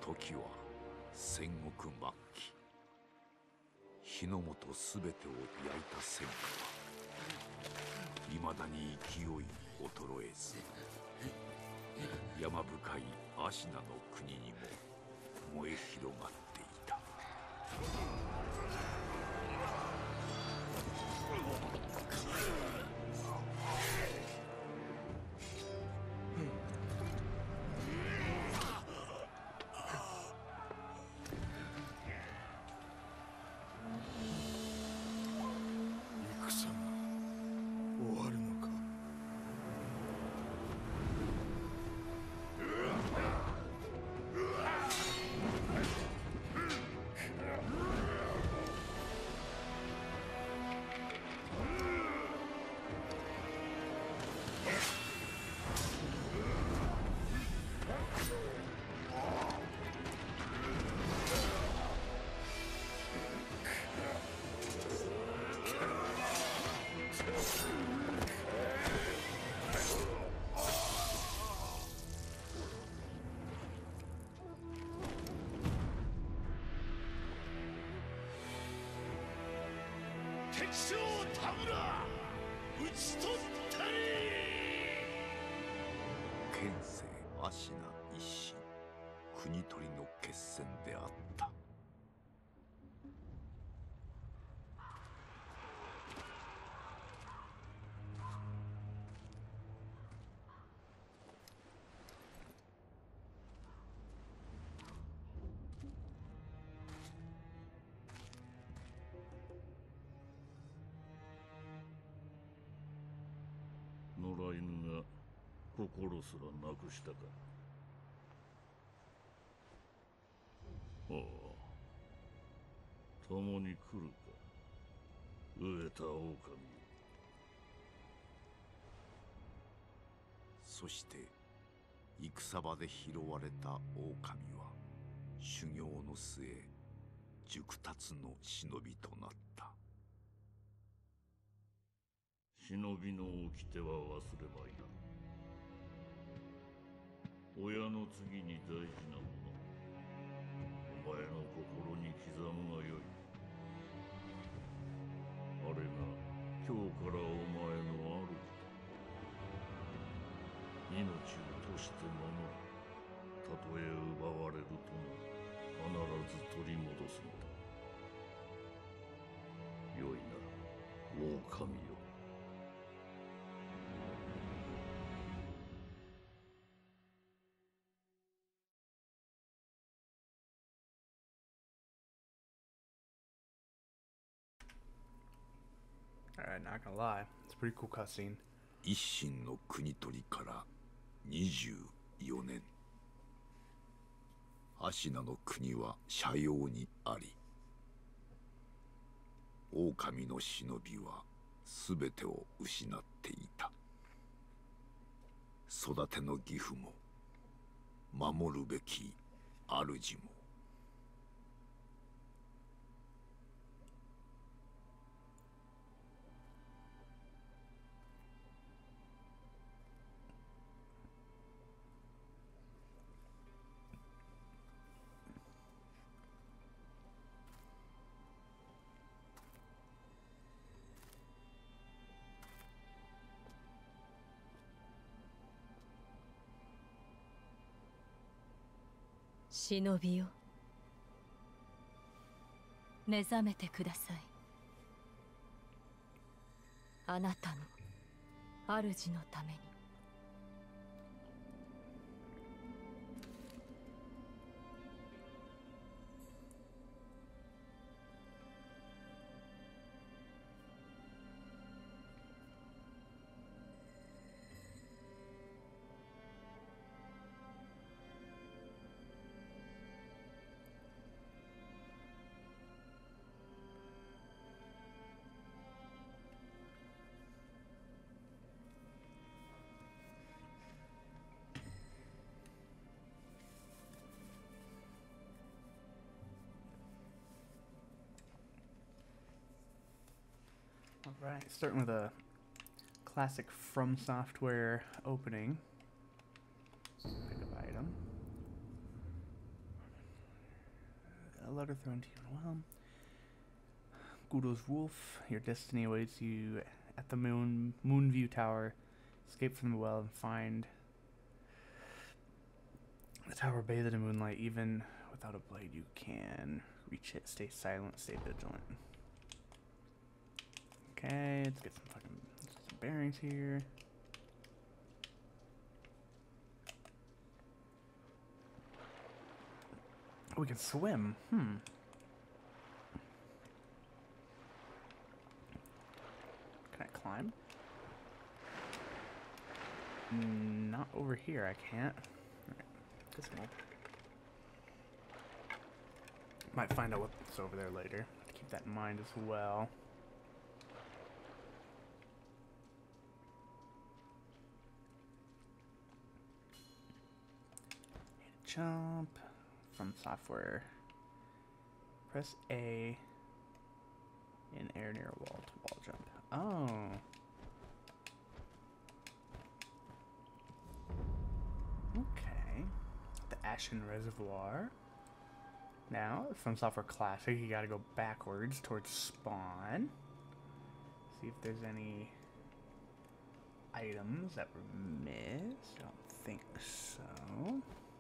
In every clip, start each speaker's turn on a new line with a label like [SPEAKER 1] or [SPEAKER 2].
[SPEAKER 1] 時は戦国末期。日の本すべてを焼いた戦火はいまだに勢い衰えず、山深い芦名の国にも燃え広がっていた。
[SPEAKER 2] 戦が終わるのか。敵将田村討ち取ったり。
[SPEAKER 1] 県政芦名一心、国取りの決戦であった。
[SPEAKER 3] 野良犬が心すらなくしたか。ああ、共に来るか、飢えた狼よ。
[SPEAKER 1] そして戦場で拾われた狼は修行の末熟達の忍びとなった。
[SPEAKER 3] 忍びの掟は忘れまいな。親の次に大事なもの、お前の心に刻むがよい。あれが今日からお前の主だ。命を賭して守る。たとえ奪われるとも必ず取り戻すのだ。よいな、狼よ。
[SPEAKER 4] Alright, not gonna lie. It's a pretty cool cutscene.
[SPEAKER 1] 一心の国取りから24年。芦名の国は斜陽にあり、狼の忍びは全てを失っていた。育ての義父も守るべき主も。
[SPEAKER 5] 忍びよ、目覚めてください。あなたの主のために。
[SPEAKER 4] Alright, starting with a classic From Software opening. Pick up item. letter thrown to you in a well. Gudo's wolf. Your destiny awaits you at the Moonview Tower. Escape from the well and find the tower bathed in moonlight. Even without a blade, you can reach it. Stay silent. Stay vigilant. Okay, let's get some bearings here. Oh, we can swim. Can I climb? Not over here, I can't. Alright, guess we'll... Might find out what's over there later. Keep that in mind as well. Jump from software. Press A in air near a wall to wall jump. Oh. Okay. The Ashen Reservoir. Now, from Software Classic, you gotta go backwards towards spawn. See if there's any items that were missed. I don't think so.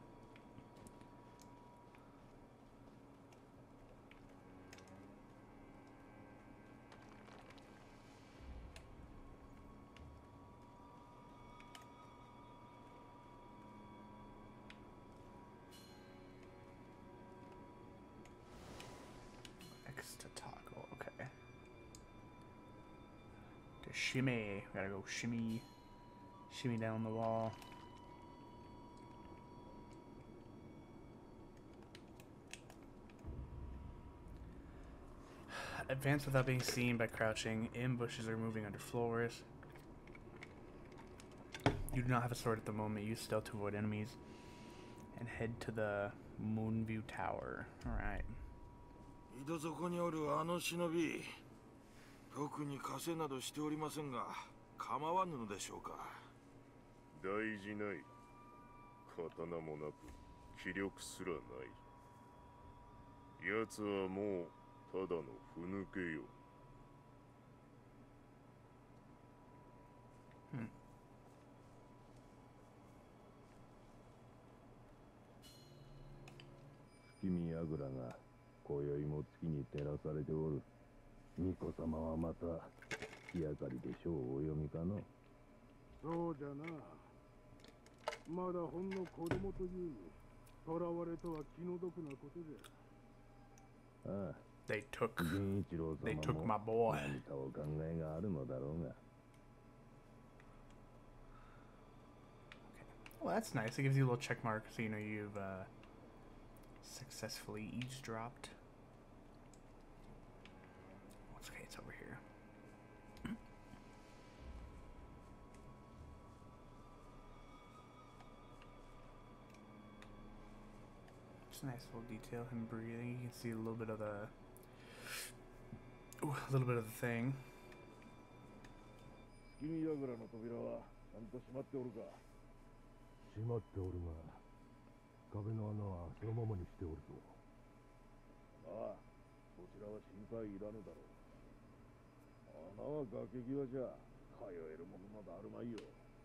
[SPEAKER 4] Shimmy. We gotta go shimmy down the wall. Advance without being seen by crouching. Ambushes are moving under floors. You do not have a sword at the moment. Use stealth to avoid enemies. And head to the Moonview Tower. Alright.
[SPEAKER 2] 特に稼などしておりませんが、構わぬのでしょうか。
[SPEAKER 3] 大事ない。刀もなく、気力すらない。奴はもうただのふぬけよ。
[SPEAKER 6] 月見櫓が今宵も月に照らされておる。巫女様はまた月明かりで書をお読みかの。
[SPEAKER 7] そうじゃな。まだほんの子供というに、囚われとは気の毒なことじゃ。
[SPEAKER 6] ああ。
[SPEAKER 4] They took my
[SPEAKER 6] 何
[SPEAKER 4] boy.
[SPEAKER 6] かお考えがあるのだろうが。
[SPEAKER 4] Well, that's nice. It gives you a little check mark so you know you've successfully eavesdropped. Okay, it's over here. It's a nice little detail, him breathing. You can see a little bit of the thing.
[SPEAKER 6] 月見櫓の扉はちゃんと閉まっておるか。閉まっておるが、壁の穴はそのままにしておるぞ。ああ、こちらは心配いらぬだろう。穴は崖際じゃ、通えるものなどあるまいよ。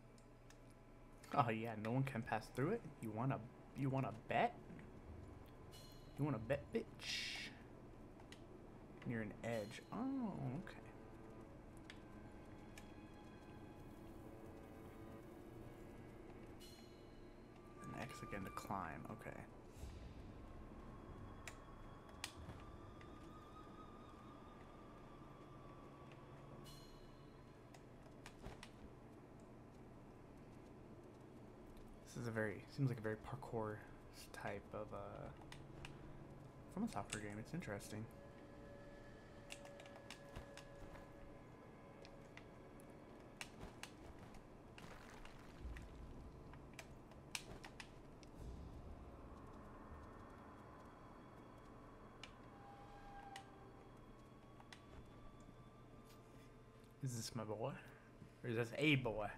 [SPEAKER 4] Oh yeah, no one can pass through it. You wanna bet? You wanna bet, bitch? Near an edge. Oh, okay. An X again to climb. Okay. This is seems like a very parkour type of from a software game. It's interesting. Is this my boy? Or is this a boy?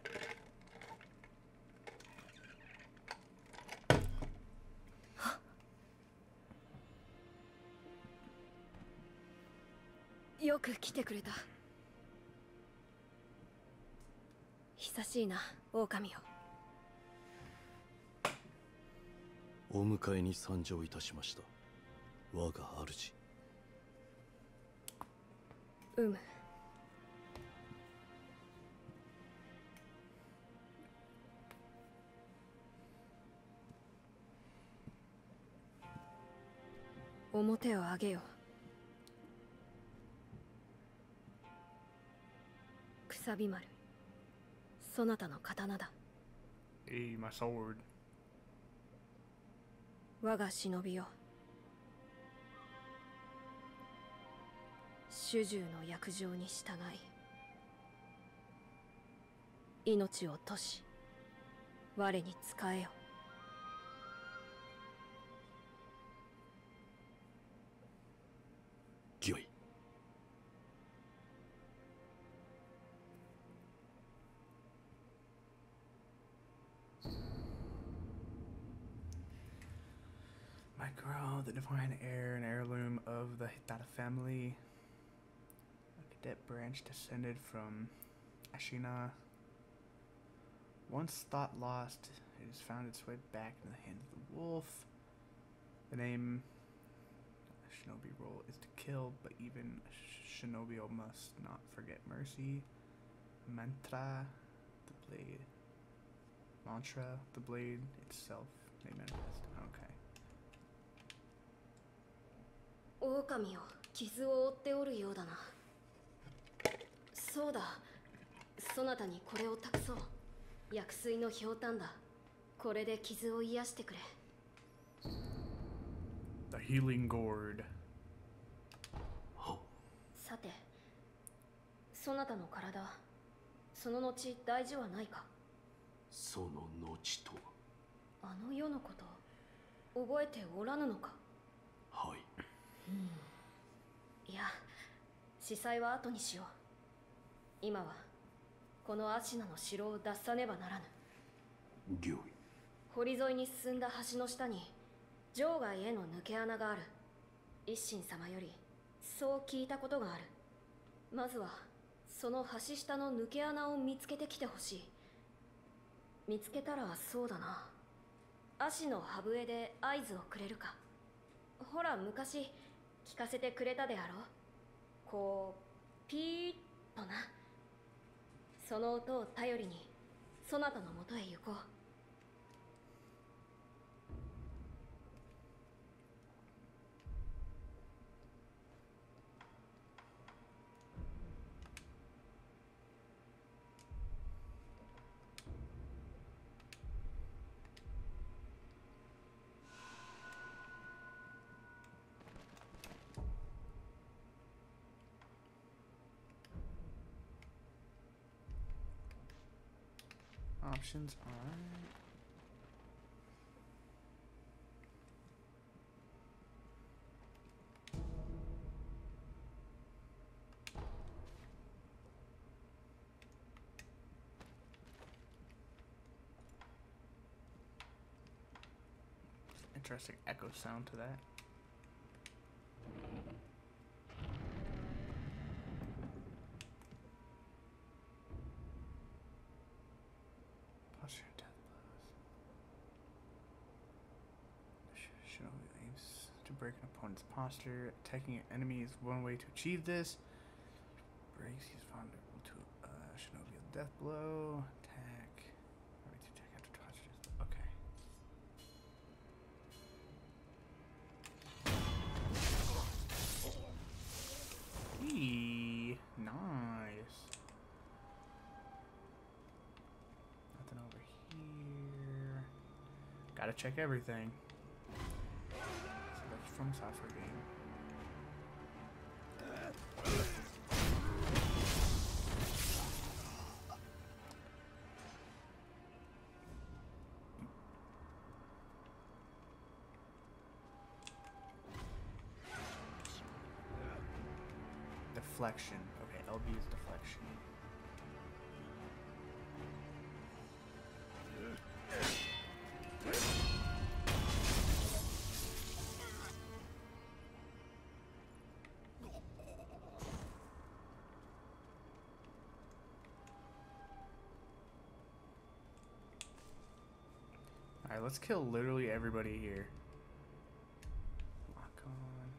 [SPEAKER 5] よく来てくれた。久しいな、狼よ。
[SPEAKER 3] お迎えに参上いたしました。我が主。
[SPEAKER 5] 表を上げよ。くさび丸、そなたの刀だ。
[SPEAKER 4] Hey, my sword.
[SPEAKER 5] 我が忍びよ。主従の約定に従い、命を賭し、我に仕えよ。
[SPEAKER 3] 御意。
[SPEAKER 4] My girl, the divine heir and heirloom of the Hitata family. A cadet branch descended from Ashina. Once thought lost, it has found its way back in the hands of the wolf. The name shinobi role is to kill, but even a shinobi must not forget mercy. Mantra, the blade. Mantra, the blade itself may manifest. Okay.
[SPEAKER 5] 狼よ、傷を負っておるようだな。そうだ、そなたにこれを託そう。薬水のひょうたんだ。これで傷を癒してくれ。
[SPEAKER 4] The healing gourd.
[SPEAKER 5] さて、そなたの体、その後大事はないか。
[SPEAKER 3] その後とは。
[SPEAKER 5] あの世のこと、覚えておらぬのか。
[SPEAKER 3] はい。
[SPEAKER 5] いや、司祭は後にしよう。今はこのアシナの城を脱さねばならぬ。
[SPEAKER 3] 御意。
[SPEAKER 5] 堀沿いに進んだ橋の下に場外への抜け穴がある。一心様よりそう聞いたことがある。まずはその橋下の抜け穴を見つけてきてほしい。見つけたらそうだな、足の歯笛で合図をくれるか。ほら昔聞かせてくれたであろう。こうピーッとな。その音を頼りにそなたのもとへ行こう。
[SPEAKER 4] Options, alright. Interesting echo sound to that. Shinobi aims to break an opponent's posture. Attacking an enemy is one way to achieve this. Breaks, he's vulnerable to Shinobi death blow. Attack. Ready to attack after posture. Okay. Eee, nice. Nothing over here. Gotta check everything. So that's from software game. Deflection. Okay, LB is deflection. Alright, let's kill literally everybody here. Lock on.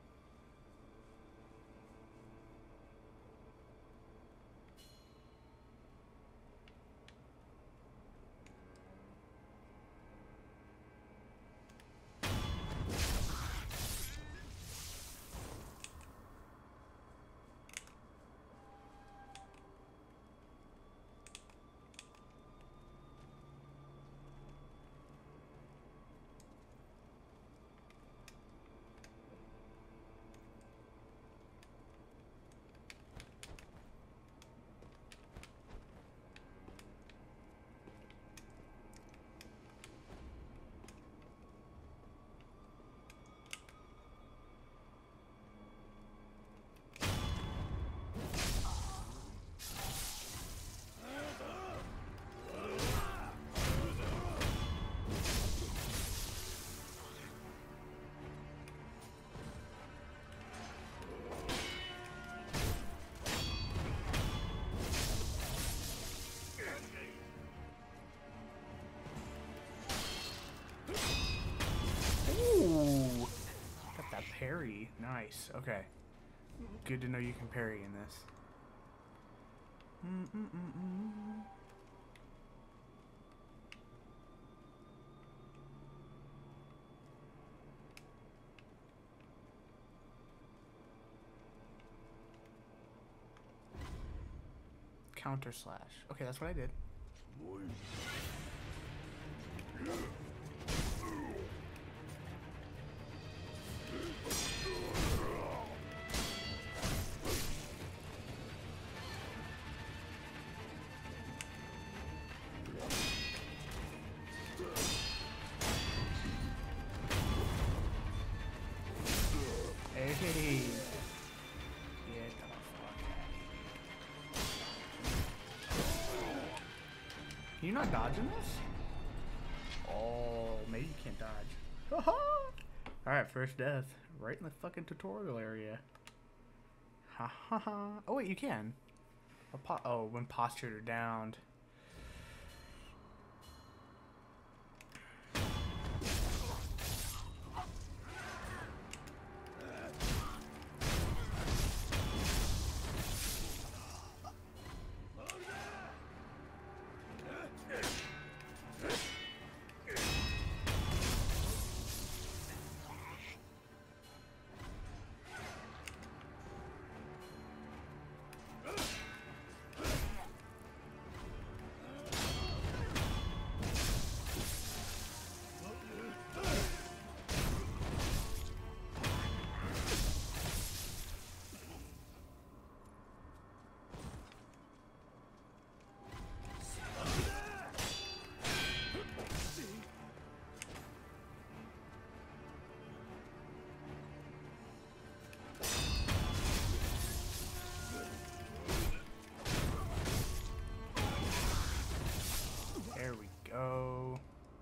[SPEAKER 4] Ooh! Got that parry. Nice. Okay. Good to know you can parry in this. Counter slash. Okay, that's what I did. Hey. Get the fuck out. Can you not dodging this? Oh, maybe you can't dodge. Alright, first death. Right in the fucking tutorial area. Ha ha ha. Oh wait, you can. Oh, when postured or downed. There we go.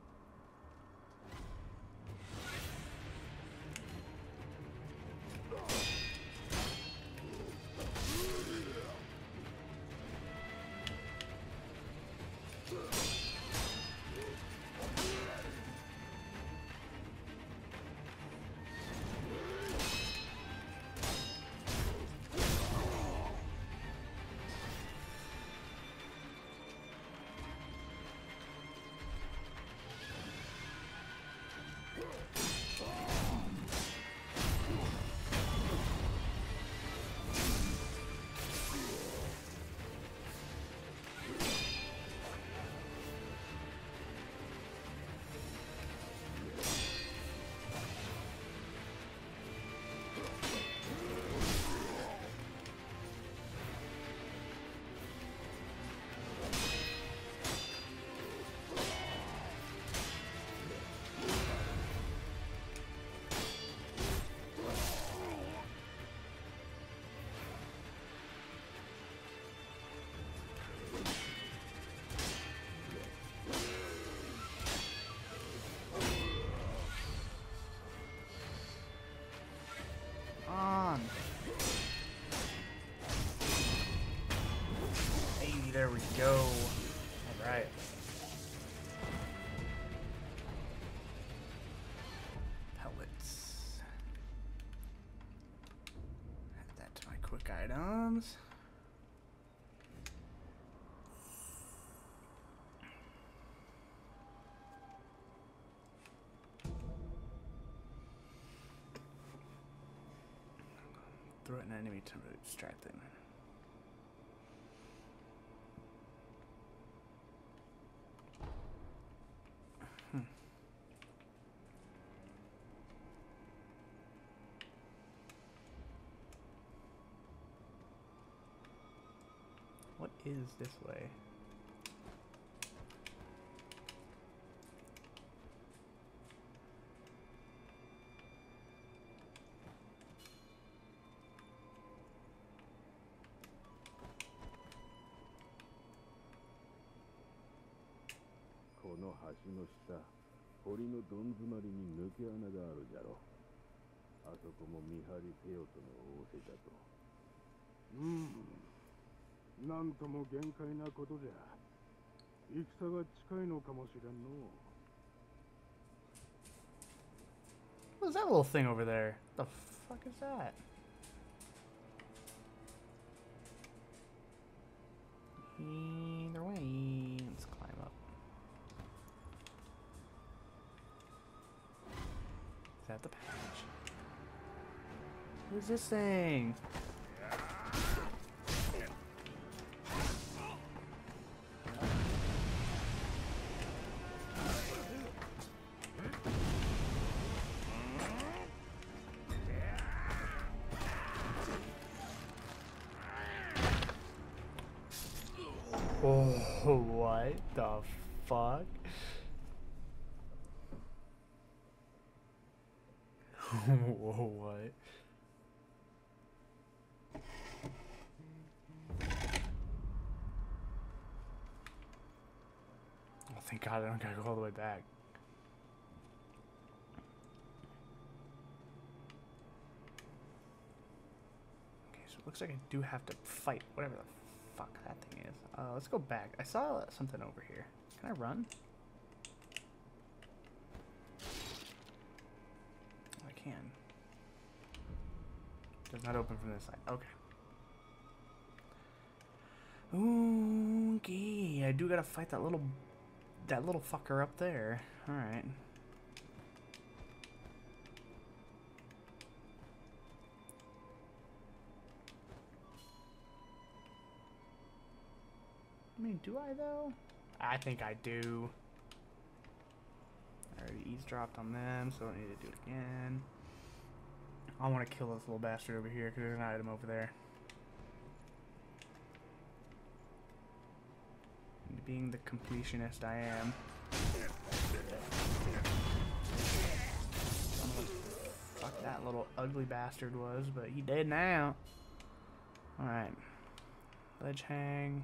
[SPEAKER 4] On. Hey, there we go. All right. Quick items. Throw it an enemy to distract them. What is this way?
[SPEAKER 6] この橋の下、堀のどん詰まりに抜け穴があるじゃろ。あそこも見張りせよとの仰せじゃと。なんとも限界なことじゃ。戦が近いのかもしれんの。
[SPEAKER 4] What is that little thing over there? The fuck is that? Either way, let's climb up. Is that the patch? What is this thing? Oh, what the fuck? Whoa, what? Oh, thank God I don't gotta go all the way back. Okay, so it looks like I do have to fight whatever the fuck that thing is. Let's go back. I saw something over here. Can I run? Oh, I can. Does not open from this side. Okay. Okay, I do gotta fight that little fucker up there. All right. I mean, do I though? I think I do. I already eavesdropped on them, so I don't need to do it again. I want to kill this little bastard over here because there's an item over there. And being the completionist I am. I don't know what the fuck that little ugly bastard was, but he dead now. Alright. Ledge hang.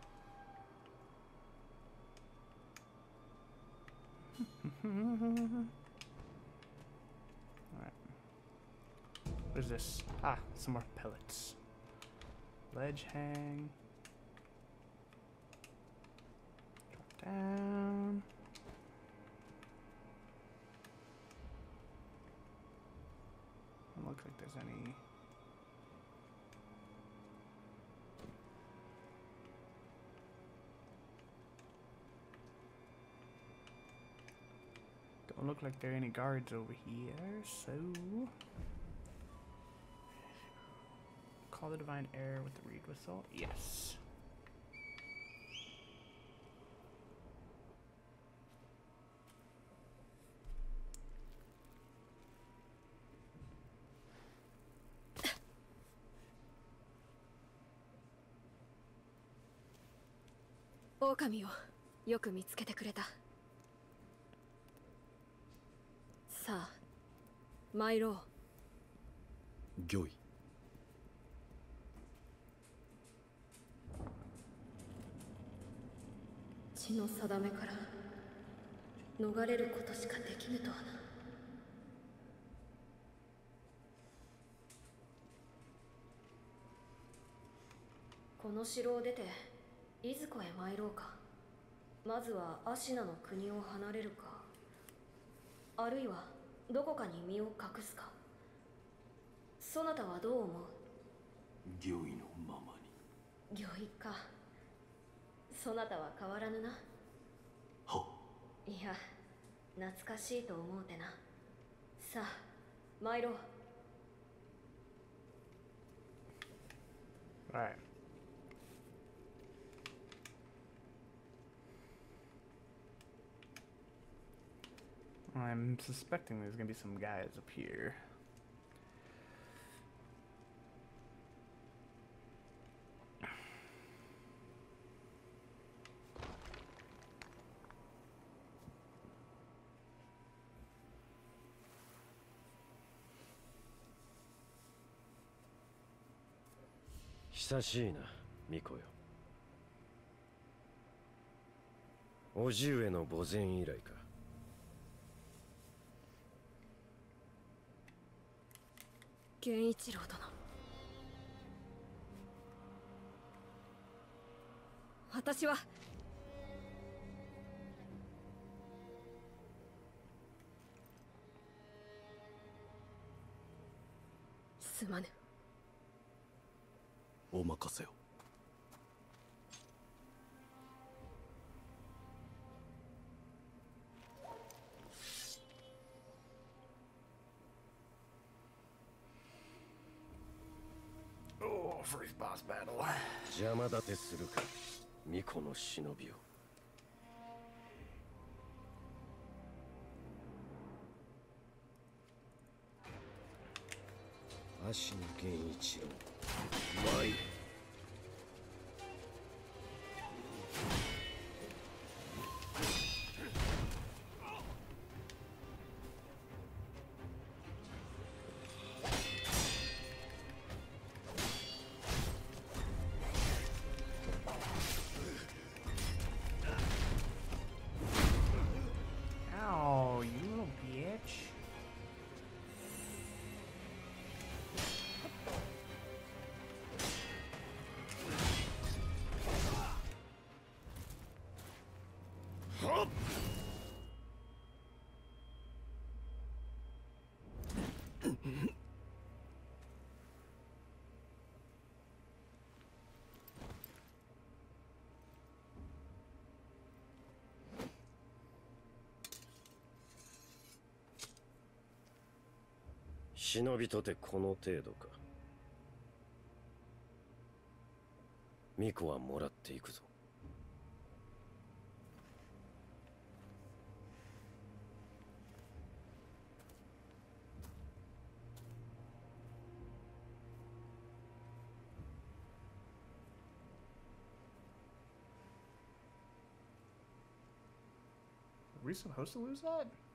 [SPEAKER 4] Alright. What is this? Ah, some more pellets. Ledge hang. Drop down. Doesn't look like there's any. Don't look like there are any guards over here, so call the divine air with the reed whistle. Yes.
[SPEAKER 5] 狼をよく見つけてくれた。さあ参ろう。
[SPEAKER 8] 御意。
[SPEAKER 5] 血の定めから逃れることしかできぬとはな。この城を出ていずこへ参ろうか。まずはアシナの国を離れるか、あるいはどこかに身を隠すか。そなたはどう思う？
[SPEAKER 2] 御意のままに。
[SPEAKER 5] 御意か。そなたは変わらぬな。
[SPEAKER 2] はい
[SPEAKER 5] や、懐かしいと思うてな。さあ参ろう。
[SPEAKER 4] Alright. I'm suspecting there's gonna be some guys up here.
[SPEAKER 8] 「久しいな、巫女よ。叔父上の墓前以来か。
[SPEAKER 5] 源一郎殿、私はすまぬ。
[SPEAKER 2] お任せを。
[SPEAKER 4] Oh, first boss battle.
[SPEAKER 8] 邪魔立てするか、巫女の忍びを。足の源一郎、参る。
[SPEAKER 4] Ow, you little bitch.
[SPEAKER 2] Hup!
[SPEAKER 8] 忍びとてこの程度か。巫女はもらっていくぞ。
[SPEAKER 4] Were we supposed to lose that?